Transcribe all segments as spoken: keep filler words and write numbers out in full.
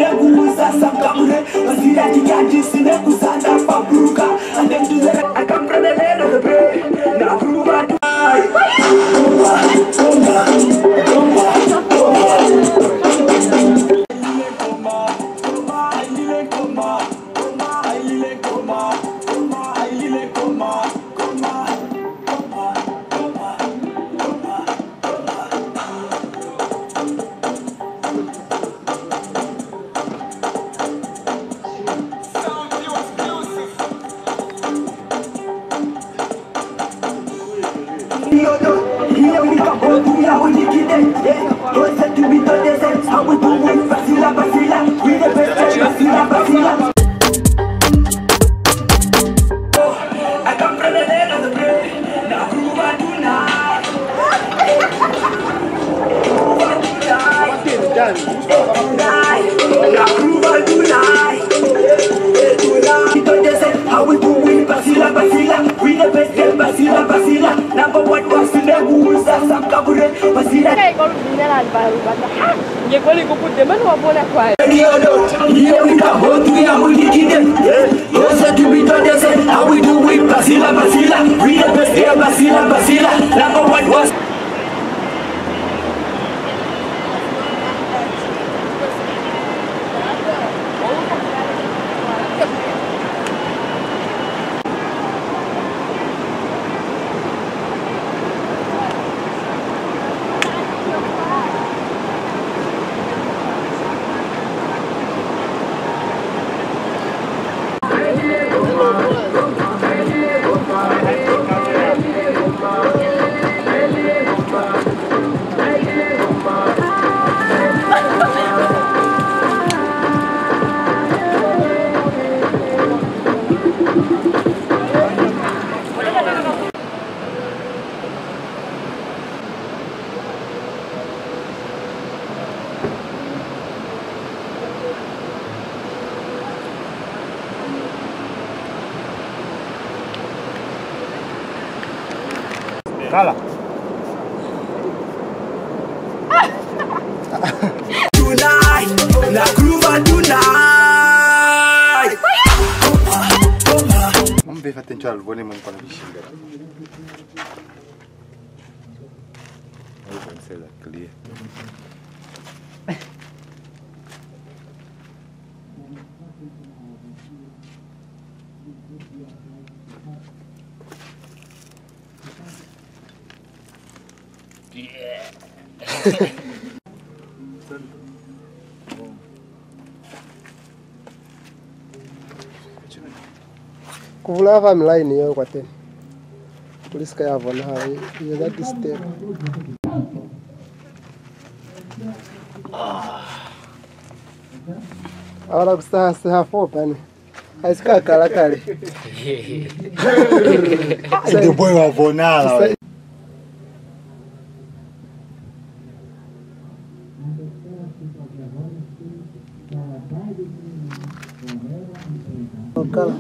sine kuuza samkamure basira kigaji sine kusanda papuka and then to the I come from the land of the brave na kuruba dai kumba kumba kumba Kala. Tonight, na groove tonight. Mambe fate nchwa albone mo nkwana bishinga. I can say that clear. Yeah. Kuvula family line yo kwa tena. Tulisika yavo na hawa ya that step. Ahora kustaha staha fopa ni. Aisika kala kale. Ndio boy wa vonala. Kala.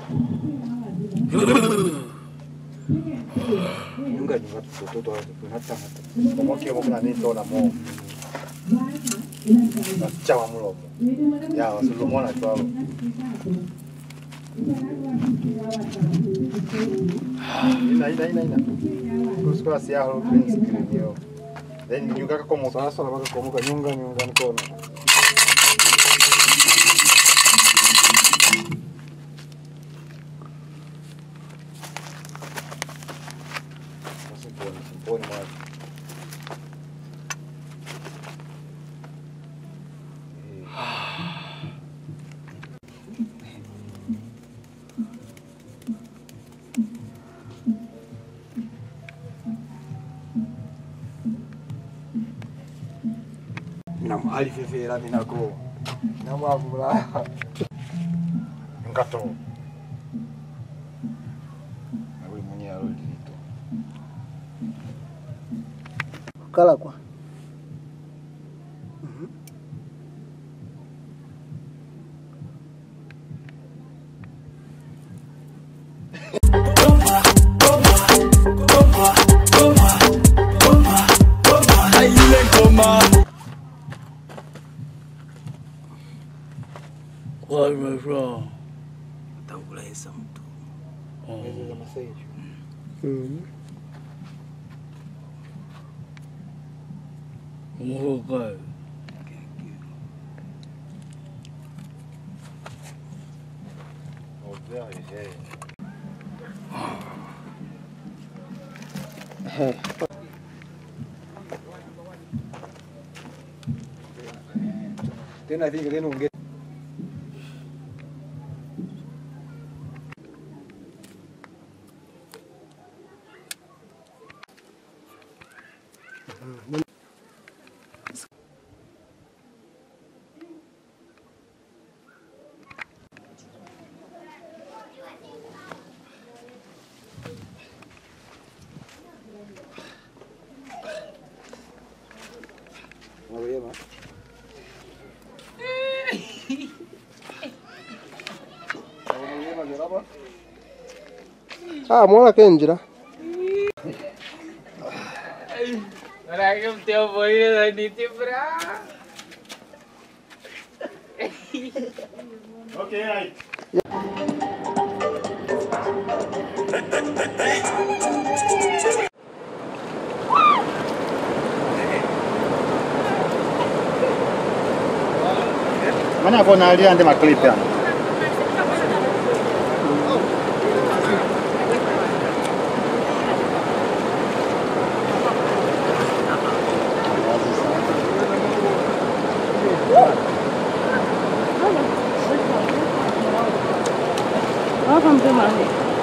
Nunga nunga toto hata hata. Como que vamos na nito na mo. Chawa mulomo. Ya wasulumona twalo. Ina ina ina ina. Kusikwa siya holo prince kilio. Then nyunga como sasa na baka como nyunga nyunga nikono. Simponi mais. Nam ali fefera minako. Nam avula. Nkato. Aguli mwenye arudi nito. Kala kwa. Kwa nimefurahi. Tangula Isa mtu. Hizo za Masai. Mm. Umuhukai. Oh, very, very. Then I think they don't get. Ah, mwana kenjira. Lagi teu boleh dah ditibra. Okay, right. Mana kau nak lihat nanti mak klip ya? Welcome to my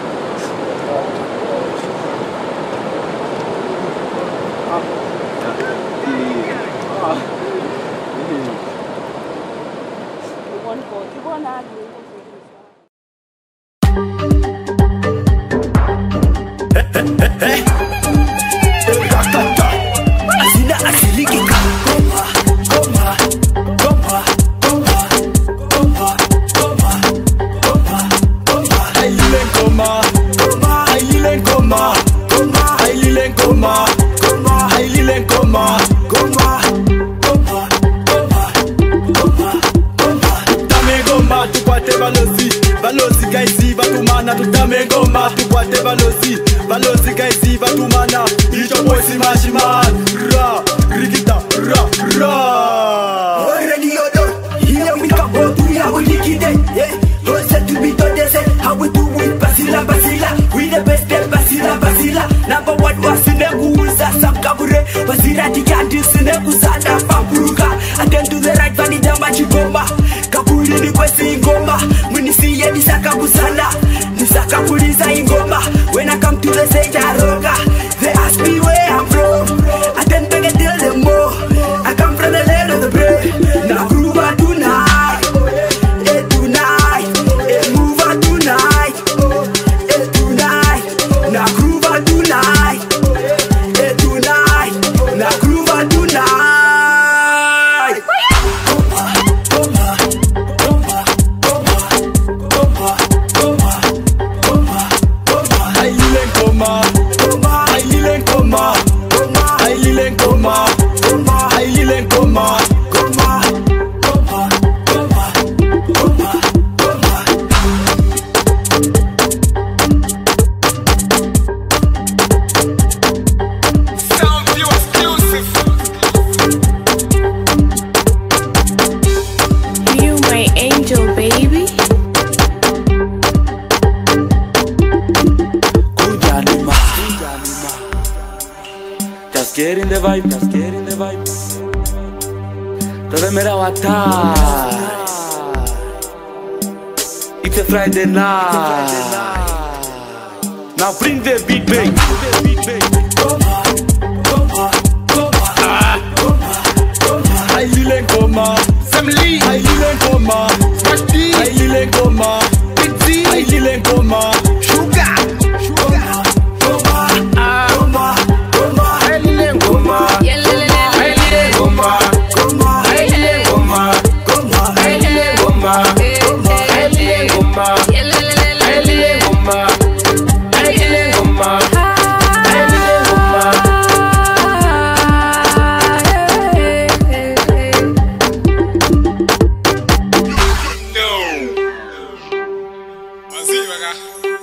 When I come to the stage, I rock. They ask me where I'm from. I then beg and tell them more. I come from the land of the brave. Now groove on tonight, eh tonight, eh move on tonight, eh tonight. Now groove on tonight, eh tonight. Now groove on tonight. Get in the vibe, just get in the vibe. Todo mera wata. It's a Friday night. Now bring the beat back. I lile ngoma, Samli. I lile ngoma, Swati. I lile ngoma, Pizzi. I lile ngoma, Sugar. No. Viva cá.